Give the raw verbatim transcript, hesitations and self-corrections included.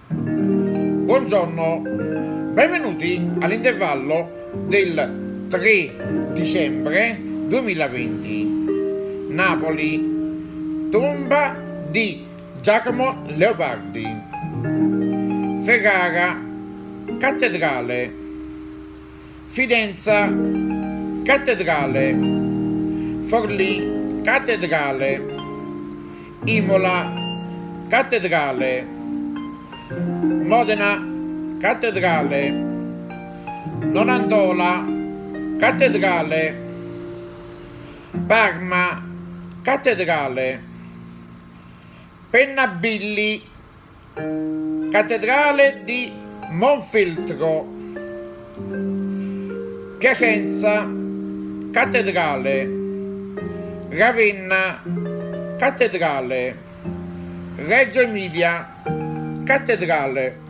Buongiorno, benvenuti all'intervallo del tre dicembre duemilaventi. Napoli, tomba di Giacomo Leopardi. Ferrara, cattedrale. Fidenza, cattedrale. Forlì, cattedrale. Imola, cattedrale. Modena, cattedrale. Nonantola, cattedrale. Parma, cattedrale. Pennabilli, cattedrale di Monfeltro. Piacenza, cattedrale. Ravenna, cattedrale. Reggio Emilia, cattedrale.